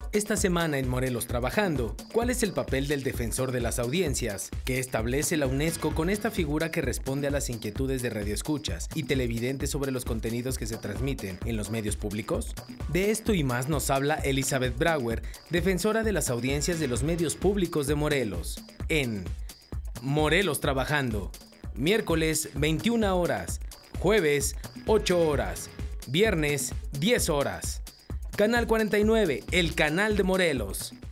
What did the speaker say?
Esta semana en Morelos Trabajando, ¿cuál es el papel del defensor de las audiencias? ¿Qué establece la UNESCO con esta figura que responde a las inquietudes de radioescuchas y televidentes sobre los contenidos que se transmiten en los medios públicos? De esto y más nos habla Elizabeth Brauer, defensora de las audiencias de los medios públicos de Morelos, en Morelos Trabajando, miércoles 21 horas, jueves 8 horas, viernes 10 horas. Canal 49, el canal de Morelos.